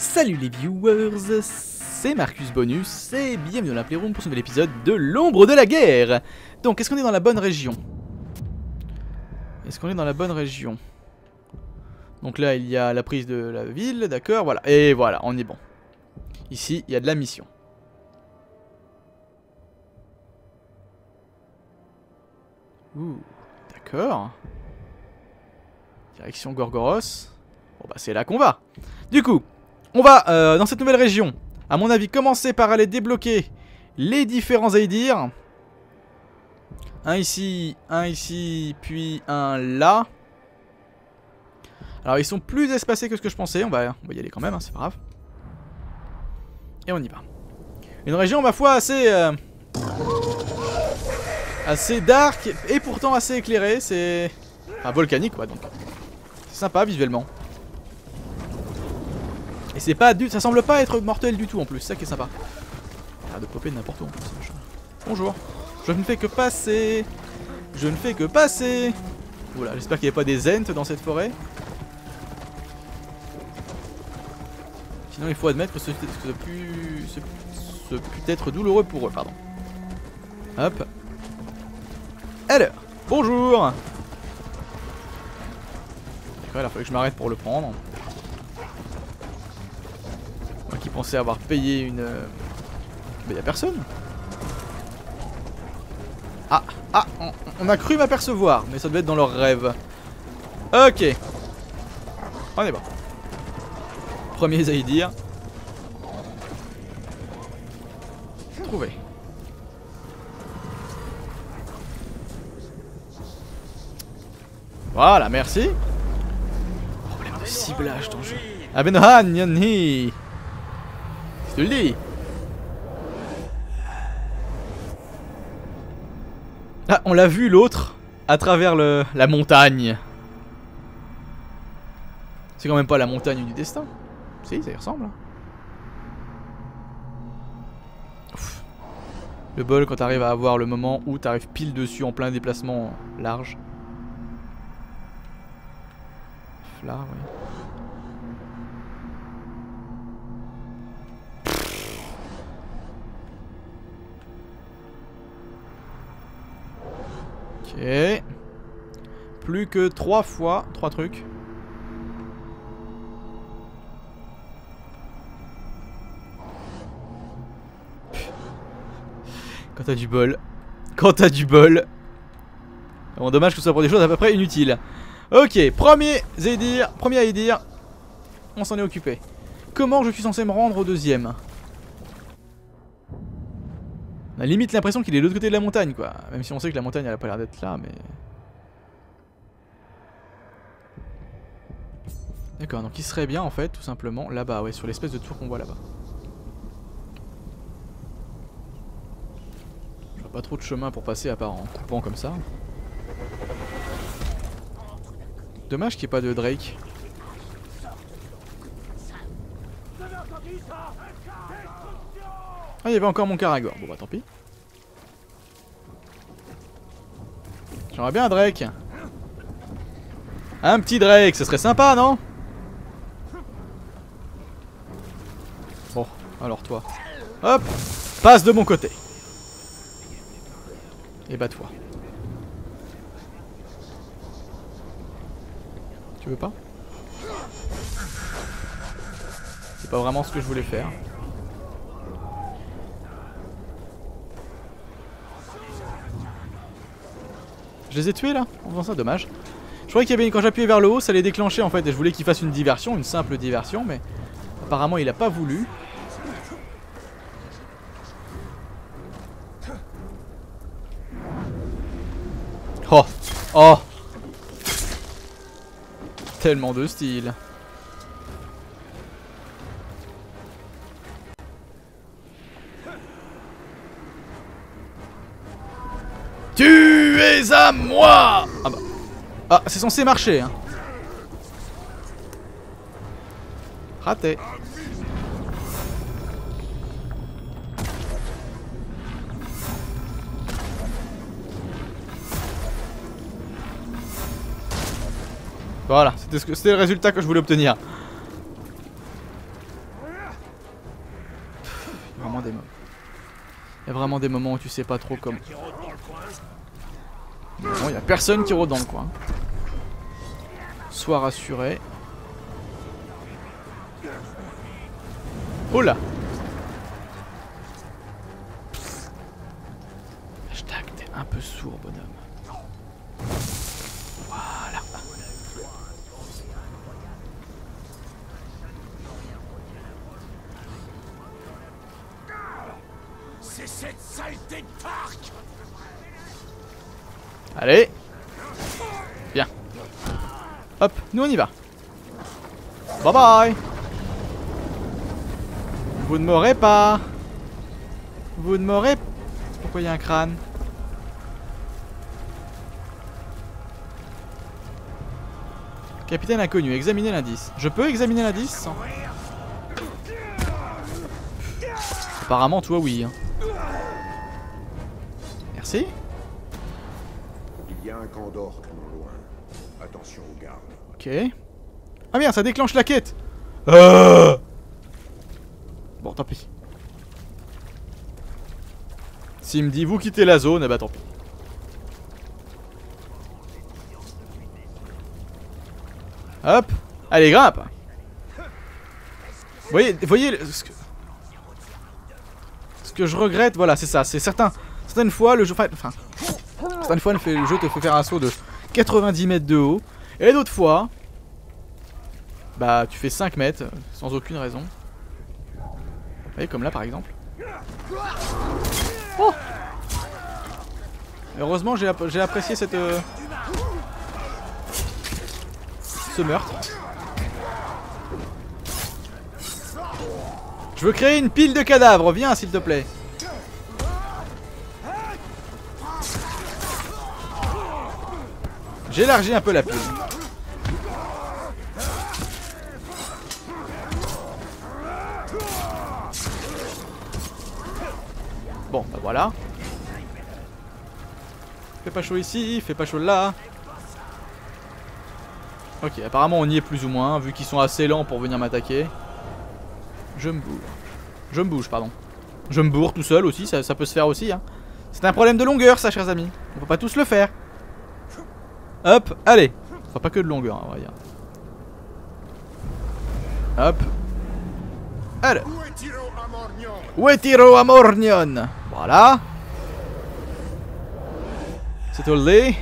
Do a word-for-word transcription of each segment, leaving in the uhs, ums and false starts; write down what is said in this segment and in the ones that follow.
Salut les viewers, c'est Marcus Bonus et bienvenue dans la Playroom pour ce nouvel épisode de l'ombre de la guerre. Donc, est-ce qu'on est dans la bonne région? Est-ce qu'on est dans la bonne région? Donc là, il y a la prise de la ville, d'accord, voilà. Et voilà, on est bon. Ici, il y a de la mission. Ouh, d'accord. Direction Gorgoros. Bon bah c'est là qu'on va. Du coup, on va euh, dans cette nouvelle région, à mon avis, commencer par aller débloquer les différents Aedyr. Un ici, un ici, puis un là. Alors ils sont plus espacés que ce que je pensais, on va, on va y aller quand même, hein, c'est pas grave. Et on y va. Une région, ma foi, assez... Euh, assez dark et pourtant assez éclairée, c'est... Enfin, volcanique quoi, donc... C'est sympa visuellement. Et c'est pas du... ça semble pas être mortel du tout en plus, c'est ça qui est sympa. Ah, de popper n'importe où en plus. Bonjour. Je ne fais que passer. Je ne fais que passer. Oula, j'espère qu'il n'y a pas des ents dans cette forêt. Sinon il faut admettre que ce, ce, pu, ce, ce peut être douloureux pour eux, pardon. Hop. Alors, bonjour. D'accord, il a fallu que je m'arrête pour le prendre. Moi qui pensais avoir payé une... Mais y'a personne. Ah, ah, on, on a cru m'apercevoir, mais ça devait être dans leur rêve. Ok. On est bon. Premier Aedyr. Trouvé. Voilà, merci. Problème de ciblage dans le jeu. Abenohan, Yanni. Je te le dis. Ah, on l'a vu l'autre à travers le, la montagne. C'est quand même pas la montagne du destin. Si, ça y ressemble. Ouf. Le bol quand t'arrives à avoir le moment où t'arrives pile dessus en plein déplacement large. Là, ouais. Ok. Plus que trois fois, trois trucs. Quand t'as du bol. Quand t'as du bol. Bon, dommage que ce soit pour des choses à peu près inutiles. Ok, premier Aedyr, premier Aedyr. On s'en est occupé. Comment je suis censé me rendre au deuxième? On a limite l'impression qu'il est de l'autre côté de la montagne, quoi. Même si on sait que la montagne, elle a pas l'air d'être là, mais... D'accord, donc il serait bien, en fait, tout simplement, là-bas, ouais, sur l'espèce de tour qu'on voit là-bas. Je vois pas trop de chemin pour passer, à part en coupant comme ça. Dommage qu'il n'y ait pas de Drake. Ah, il y avait encore mon Karagor. Bon bah tant pis. J'aimerais bien un Drake. Un petit Drake, ce serait sympa, non? Bon, alors toi. Hop, passe de mon côté. Et bats-toi. Tu veux pas? C'est pas vraiment ce que je voulais faire. Je les ai tués là, en faisant ça, dommage. Je croyais qu'il y avait, quand j'appuyais vers le haut, ça allait déclencher en fait. Et je voulais qu'il fasse une diversion, une simple diversion, mais apparemment il a pas voulu. Oh, oh. Tellement de style. Tu es à moi. Ah bah. Ah, c'est censé marcher, hein. Raté. Voilà, c'était ce que, c'était le résultat que je voulais obtenir. vraiment des moments. Il y a vraiment des moments où tu sais pas trop comment. Bon, il y a personne qui rôde dans le coin. Sois rassuré. Oh là! Hashtag, t'es un peu sourd, bonhomme. Voilà. C'est cette saleté de parc. Allez. Bien. Hop, nous on y va. Bye bye. Vous ne m'aurez pas. Vous ne m'aurez... Pourquoi il y a un crâne? Capitaine inconnu, examinez l'indice. Je peux examiner l'indice sans... Apparemment toi oui. Hein. Merci. Il y a un camp d'orques non loin. Attention aux gardes. Ok. Ah merde, ça déclenche la quête. euh Bon, tant pis. S'il me dit vous quittez la zone, eh bah tant pis. Hop. Allez, grimpe. Vous voyez, voyez ce que, ce que je regrette, voilà, c'est ça. C'est certain. Certaines fois, le jeu... Enfin, certaines fois, le jeu te fait faire un saut de quatre-vingt-dix mètres de haut. Et d'autres fois... Bah, tu fais cinq mètres, sans aucune raison. Vous voyez, comme là, par exemple. Oh! Heureusement, j'ai app apprécié cette... Euh... ce meurtre. Je veux créer une pile de cadavres, viens s'il te plaît. J'élargis un peu la pile. Bon, bah voilà. Fait pas chaud ici, fait pas chaud là. Ok, apparemment on y est plus ou moins, vu qu'ils sont assez lents pour venir m'attaquer. Je me bourre. Je me bouge, pardon. Je me bourre tout seul aussi, ça, ça peut se faire aussi. Hein. C'est un problème de longueur, ça, chers amis. On peut pas tous le faire. Hop, allez. Enfin, pas que de longueur, on va dire. Hop. Allez. Uetiro Amornion. Voilà. C'est all day.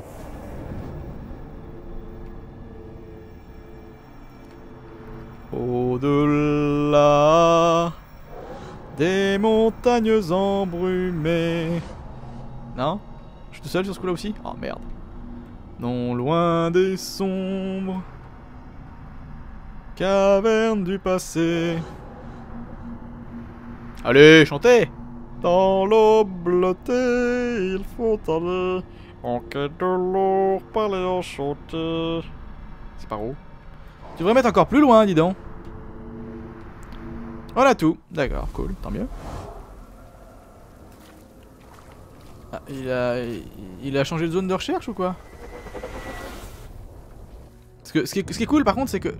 Au-delà des montagnes embrumées. Non? Je suis tout seul sur ce coup-là aussi? Oh merde. Non loin des sombres cavernes du passé. Allez, chantez! Dans l'eau bleutée, il faut aller en quête de l'or, parler enchanté. C'est par où? Tu devrais mettre encore plus loin, dis donc. Voilà tout. D'accord, cool, tant mieux. Ah, il a, il a changé de zone de recherche ou quoi? Parce que ce qui est, ce qui est cool par contre, c'est que...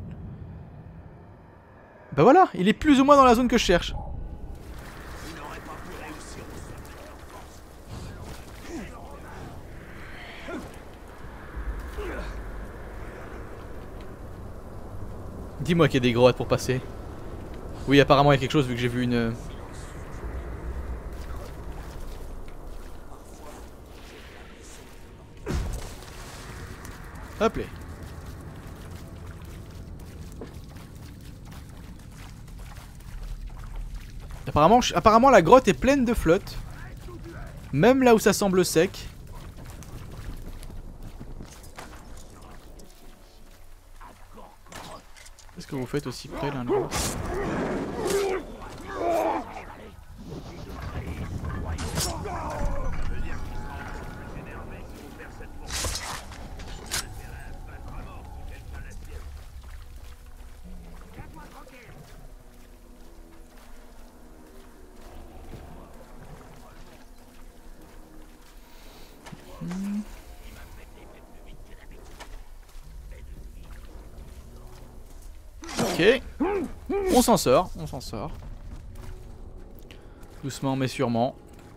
Bah voilà, il est plus ou moins dans la zone que je cherche. Dis-moi qu'il y a des grottes pour passer. Oui, apparemment il y a quelque chose vu que j'ai vu une... Hop là. Apparemment, apparemment la grotte est pleine de flotte. Même là où ça semble sec. Qu'est-ce que vous faites aussi près l'un de l'autre? Ok. On s'en sort, on s'en sort. Doucement mais sûrement.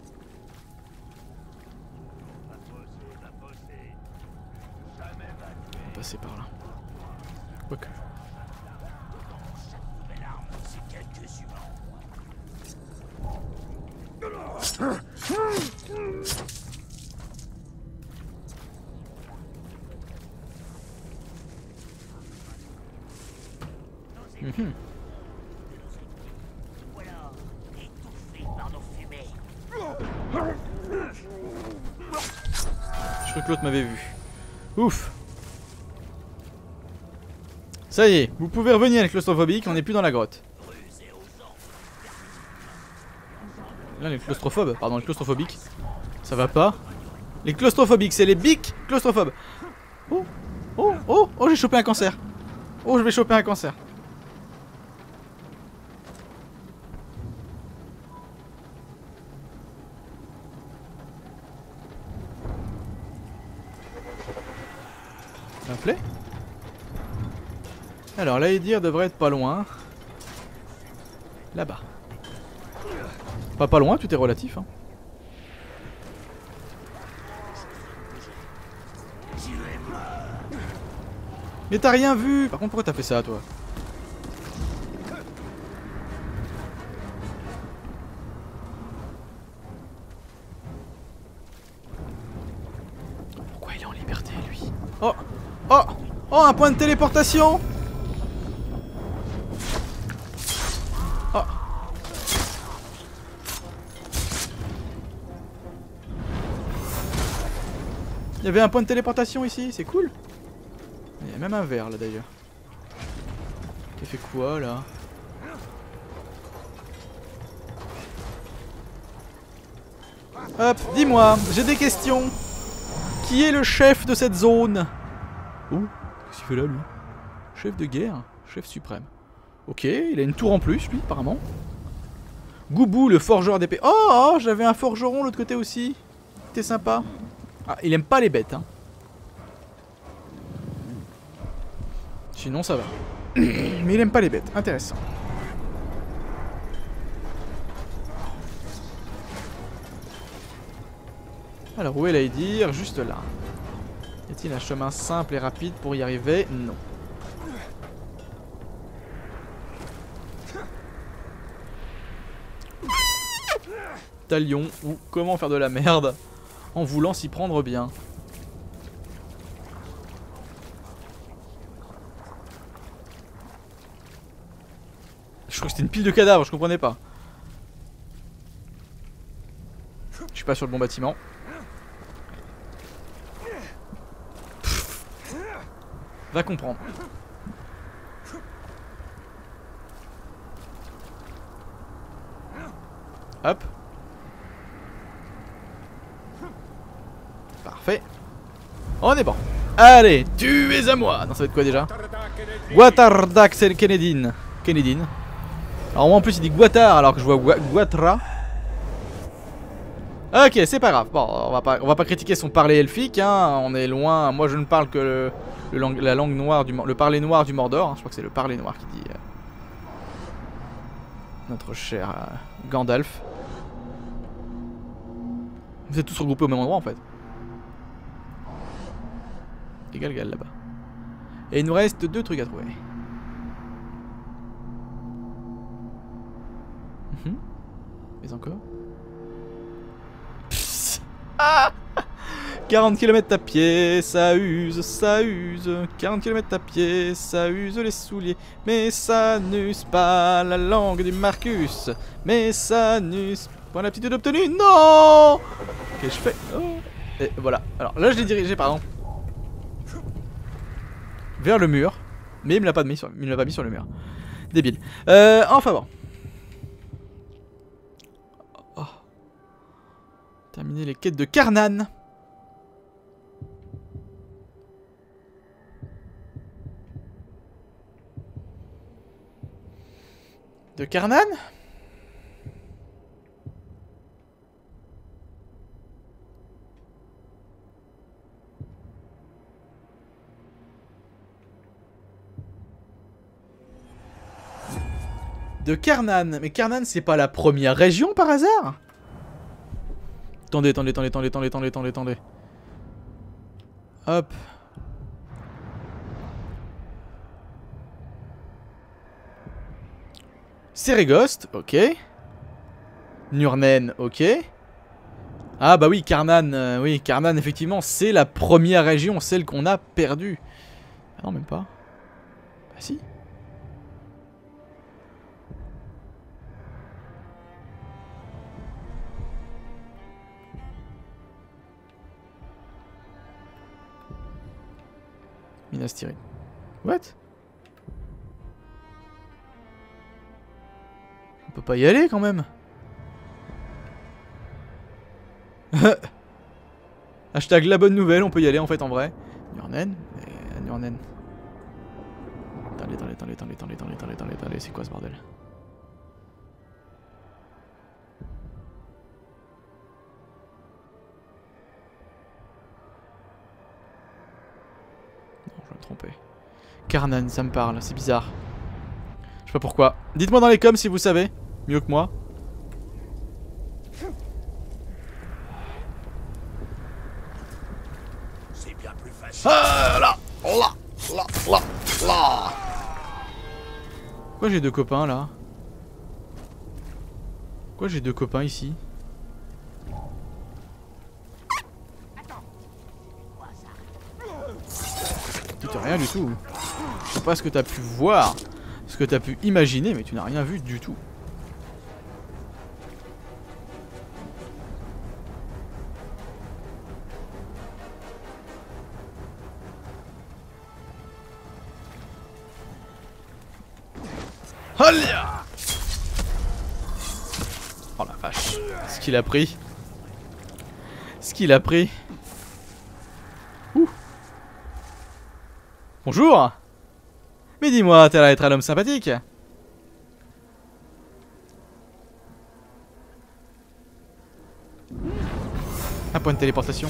On va passer par là. Quoique. Mmh. Je crois que l'autre m'avait vu. Ouf. Ça y est, vous pouvez revenir les claustrophobiques, on n'est plus dans la grotte. Là les claustrophobes, pardon les claustrophobiques. Ça va pas. Les claustrophobiques, c'est les bics claustrophobes. Oh, oh, oh, oh, j'ai chopé un cancer. Oh, je vais choper un cancer. Ça me plaît. Alors, l'Aedir devrait être pas loin. Là-bas. Pas pas loin, tout est relatif. Hein. Mais t'as rien vu. Par contre, pourquoi t'as fait ça, toi? Pourquoi il est en liberté, lui? Oh! Oh! Oh, un point de téléportation! Oh! Il y avait un point de téléportation ici, c'est cool. Il y a même un verre là d'ailleurs. Qui fait quoi là? Hop, dis-moi, j'ai des questions. Qui est le chef de cette zone? Oh, qu'est-ce qu'il fait là lui? Chef de guerre, chef suprême. Ok, il a une tour en plus lui apparemment. Goubou le forgeur d'épée. Oh, oh j'avais un forgeron de l'autre côté aussi. C'était sympa. Ah, il aime pas les bêtes hein. Sinon ça va. Mais il aime pas les bêtes, intéressant. Alors où est l'Aedir? Juste là. Y a-t-il un chemin simple et rapide pour y arriver? Non. Talion ou comment faire de la merde en voulant s'y prendre bien. Je crois que c'était une pile de cadavres, je comprenais pas. Je suis pas sur le bon bâtiment. Pff. Va comprendre. Hop. Parfait. On est bon. Allez, tu es à moi. Non, ça va être quoi déjà? Guatardak, c'est le Kennedine. Kennedine. Alors moi en plus il dit Guatar alors que je vois Gua Guatra. Ok, c'est pas grave. Bon, on va pas, on va pas critiquer son parler elfique. Hein. On est loin. Moi je ne parle que le, le langue, la langue noire du le parler noir du Mordor. Hein. Je crois que c'est le parler noir qui dit euh, notre cher euh, Gandalf. Vous êtes tous regroupés au même endroit en fait. Et Galgal là-bas. Et il nous reste deux trucs à trouver. Mmh. Mais encore ah quarante kilomètres à pied, ça use, ça use. quarante kilomètres à pied, ça use les souliers. Mais ça n'use pas la langue du Marcus. Mais ça n'use pas l'aptitude obtenue. Non. Qu'est-ce que je fais? Oh. Et voilà. Alors là je l'ai dirigé, pardon, vers le mur. Mais il me l'a pas mis sur, il me l'a pas mis sur le mur. Débile. Euh, enfin bon. Oh. Terminer les quêtes de Carnan. De Carnan? De Karnan. Mais Karnan, c'est pas la première région par hasard? Attendez, attendez, attendez, attendez, attendez, attendez, attendez, attendez. Hop. Seregost, ok. Nurnen, ok. Ah bah oui, Karnan, euh, oui, Karnan, effectivement, c'est la première région, celle qu'on a perdue. Ah non, même pas. Bah si. Minas Tirith. What? On peut pas y aller quand même. Hashtag la bonne nouvelle, on peut y aller en fait en vrai. Nurnen, mais Nurnen. Attendez, attendez, attendez, attendez, attendez, attendez, attendez, attendez, attendez, c'est quoi ce bordel? Non, je vais me tromper. Karnan, ça me parle, c'est bizarre. Je sais pas pourquoi. Dites-moi dans les coms si vous savez, mieux que moi. Ah là, là, là, là, là. Pourquoi j'ai deux copains là? Pourquoi j'ai deux copains ici? Tu n'as rien du tout. Je sais pas ce que t'as pu voir, ce que t'as pu imaginer, mais tu n'as rien vu du tout. Oh la vache. Ce qu'il a pris. Ce qu'il a pris. Ouh. Bonjour. Mais dis-moi, t'as l'air d'être un homme sympathique. Un point de téléportation.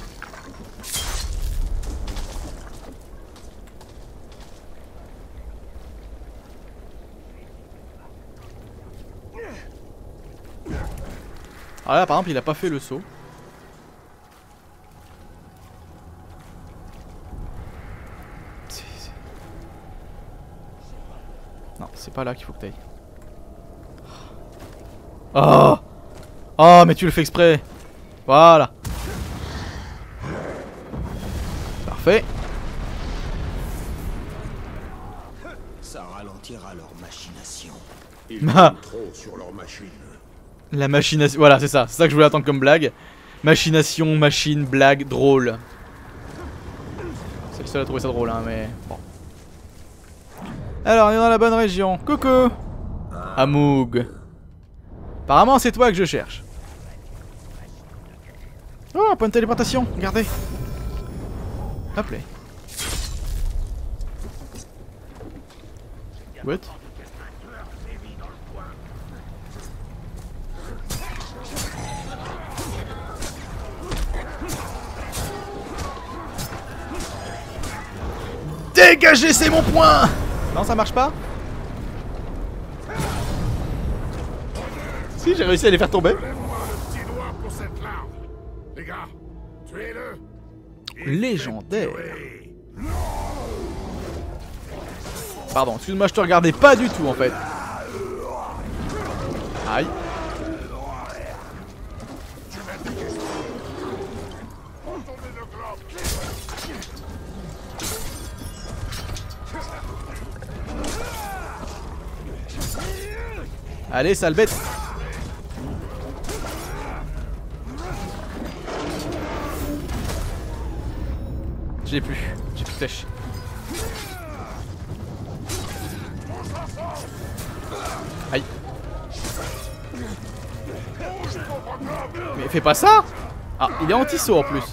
Ah là par exemple il a pas fait le saut. Non c'est pas là qu'il faut que t'ailles. Oh. Oh mais tu le fais exprès. Voilà. Parfait. Ça ralentira leur machination. Ils comptent trop sur leur machine. La machination, voilà c'est ça, c'est ça que je voulais attendre comme blague. Machination, machine, blague, drôle. C'est le seul à trouver ça drôle hein mais bon. Alors on est dans la bonne région, coucou Amoug. Apparemment c'est toi que je cherche. Oh un point de téléportation, regardez. Hop là. What? Dégagez, c'est mon point. Non, ça marche pas. Si, j'ai réussi à les faire tomber. Légendaire. Pardon, excuse-moi, je te regardais pas du tout en fait. Aïe. Allez, sale bête. J'ai plus, j'ai plus de flèche. Aïe. Mais fais pas ça. Ah, il est anti-saut en plus.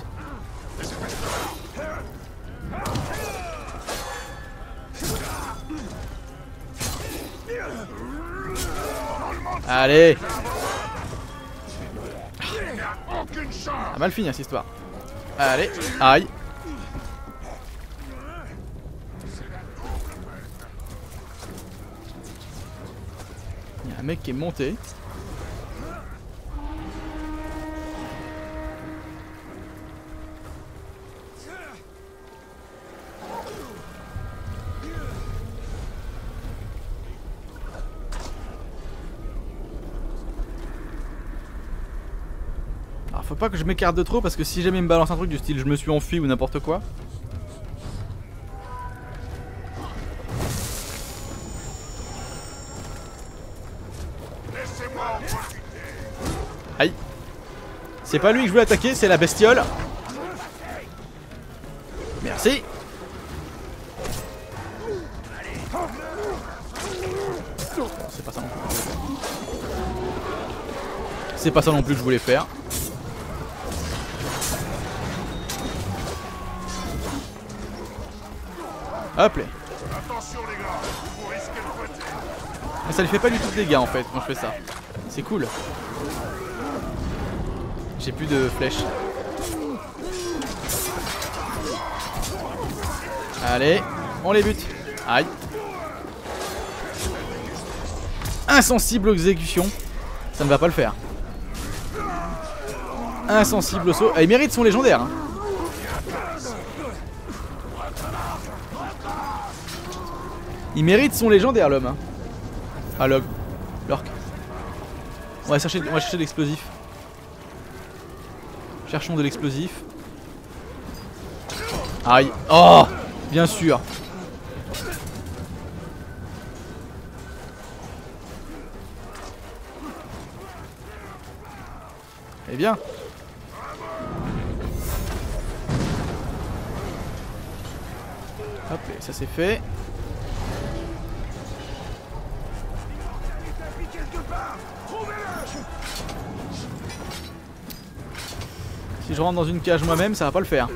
Allez. Ah, mal fini hein, cette histoire. Allez, aïe. Il y a un mec qui est monté. Alors faut pas que je m'écarte de trop parce que si jamais il me balance un truc du style je me suis enfui ou n'importe quoi. Aïe. C'est pas lui que je voulais attaquer, c'est la bestiole. Merci. C'est pas ça non plus. C'est pas ça non plus que je voulais faire. Hop là. Mais ça lui fait pas du tout de dégâts en fait quand je fais ça. C'est cool. J'ai plus de flèches. Allez, on les bute. Aïe. Insensible aux exécutions. Ça ne va pas le faire. Insensible au saut. Ah, il mérite son légendaire. Hein. Il mérite son légendaire l'homme. Hein. Ah log. Lork. On va chercher, on va chercher de l'explosif. Cherchons de l'explosif. Aïe. Oh, bien sûr. Eh bien. Hop, et ça c'est fait. Si je rentre dans une cage moi-même, ça va pas le faire.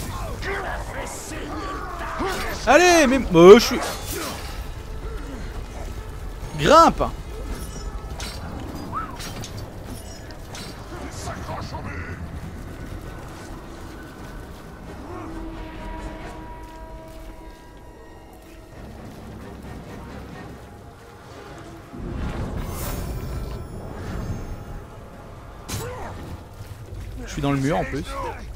Allez, mais oh, je suis. Grimpe. Je suis dans le mur en plus.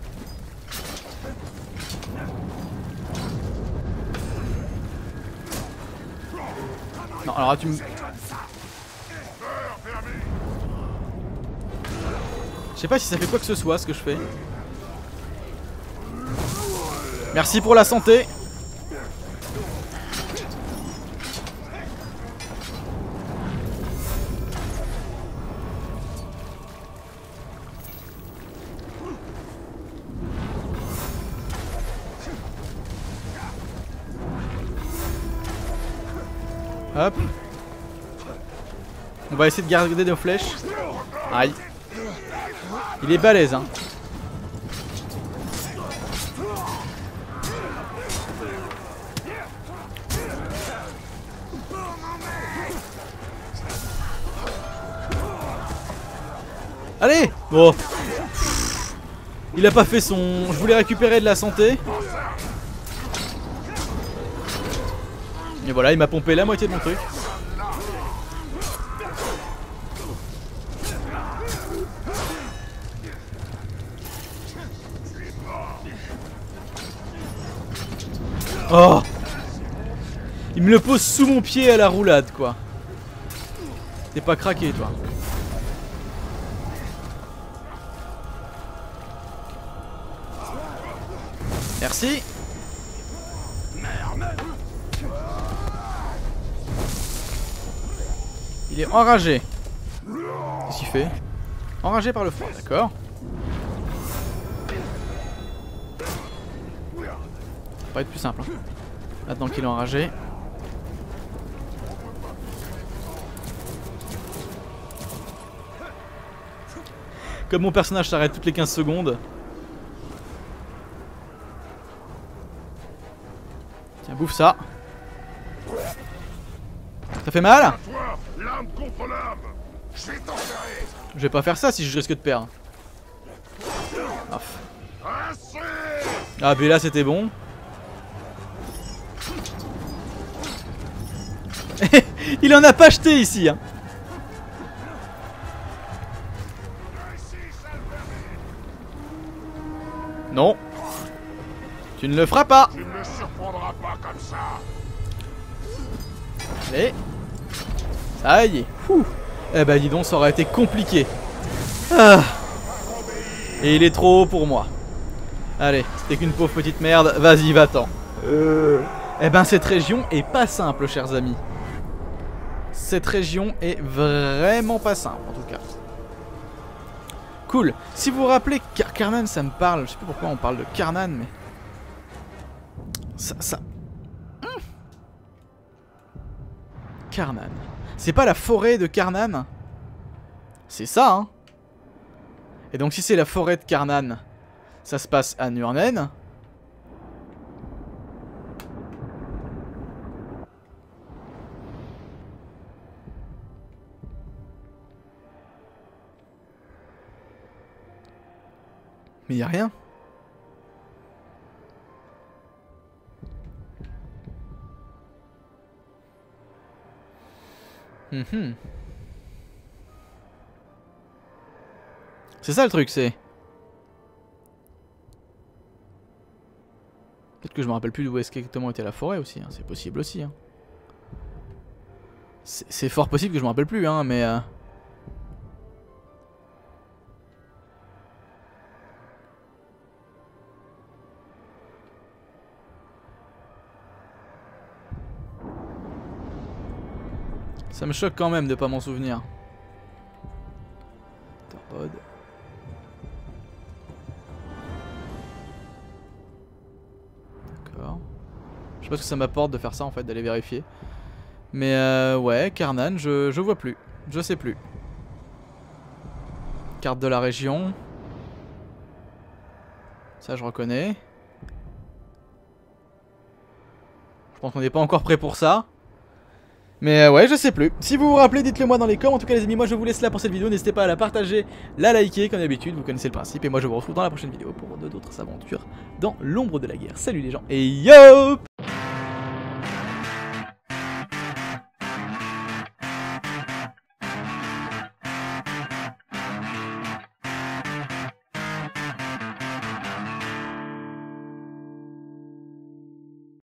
Non, alors là, tu me... Je sais pas si ça fait quoi que ce soit ce que je fais. Merci pour la santé. Hop. On va essayer de garder nos flèches. Aïe. Il est balèze hein. Allez. Bon. Il a pas fait son... Je voulais récupérer de la santé. Et voilà, il m'a pompé la moitié de mon truc. Oh! Il me le pose sous mon pied à la roulade, quoi. T'es pas craqué, toi. Merci. Il est enragé. Qu'est-ce qu'il fait? Enragé par le froid, d'accord. Ça va pas être plus simple. Hein. Maintenant qu'il est enragé. Comme mon personnage s'arrête toutes les quinze secondes. Tiens, bouffe ça. Ça fait mal? Je vais pas faire ça si je risque de perdre. Off. Ah, mais là c'était bon. Il en a pas acheté ici. Hein. Non. Tu ne le feras pas. Tu ne me surprendras pas comme ça. Allez. Ça y est. Ouh. Eh ben dis donc, ça aurait été compliqué. Ah. Et il est trop haut pour moi. Allez, c'était qu'une pauvre petite merde. Vas-y, va-t'en. Euh... Eh ben cette région est pas simple, chers amis. Cette région est vraiment pas simple, en tout cas. Cool. Si vous vous rappelez, Car Carnan, ça me parle. Je sais pas pourquoi on parle de Carnan, mais... Ça... ça... Hum. Carnan. C'est pas la forêt de Carnan? C'est ça, hein. Et donc si c'est la forêt de Carnan, ça se passe à Nurnen. Mais y a rien. Mmh. C'est ça le truc, c'est... Peut-être que je me rappelle plus d'où est-ce exactement était la forêt aussi, hein. C'est possible aussi. Hein. C'est fort possible que je me rappelle plus, hein, mais... Euh... Ça me choque quand même de pas m'en souvenir. Torpode. D'accord. Je sais pas ce que ça m'apporte de faire ça en fait, d'aller vérifier. Mais euh, ouais, Carnan, je, je vois plus. Je sais plus. Carte de la région. Ça je reconnais. Je pense qu'on n'est pas encore prêt pour ça. Mais euh, ouais, je sais plus. Si vous vous rappelez, dites-le moi dans les commentaires. En tout cas les amis, moi je vous laisse là pour cette vidéo. N'hésitez pas à la partager, la liker comme d'habitude. Vous connaissez le principe. Et moi je vous retrouve dans la prochaine vidéo pour d'autres aventures dans l'ombre de la guerre. Salut les gens et yo!